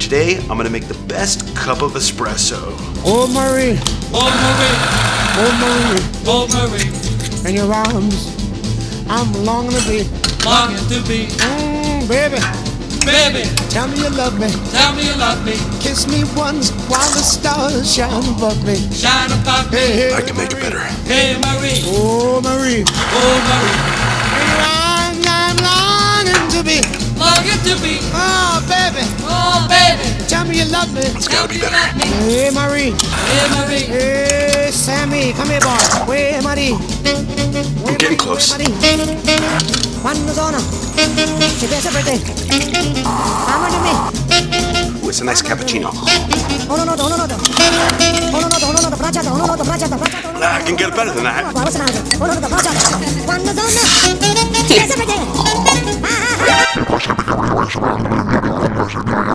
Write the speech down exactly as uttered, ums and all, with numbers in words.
Today, I'm gonna make the best cup of espresso. Oh, Marie. Oh, Marie. Oh, Marie. Oh, Marie. In your arms, I'm longing to be. Longing to be. Mmm, baby. Baby, Tell me you love me. tell me you love me. Kiss me once while the stars shine above me. Shine above me. Hey, hey, I can make it Marie. better. Hey, Marie. Oh, Marie. Oh, Marie. In your arms, I'm longing to be. Longing to be. Oh, baby. Oh, baby. Tell me you love me. It's gotta be better. Love me. Hey, Marie. Hey, Marie. Hey, Sammy. Come here, boy. Hey, Marie. I'm getting close. Quando sono? Ci piace per te? Amami me. Ooh, it's a nice cappuccino. Oh no no no no no. Oh no no no no no. Bracciata, oh no no, bracciata, bracciata. Nah, I can get better than that. Guarda, guarda, oh no no, bracciata. Quando sono? Ci piace per te?